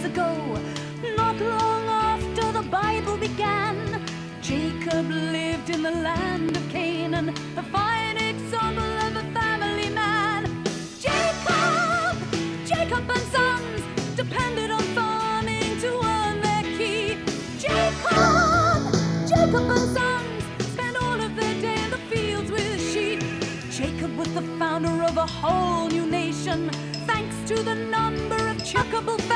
ago, not long after the Bible began, Jacob lived in the land of Canaan, a fine example of a family man. Jacob and sons depended on farming to earn their keep. Jacob and sons spent all of their day in the fields with sheep. Jacob was the founder of a whole new nation, thanks to the number of chuckable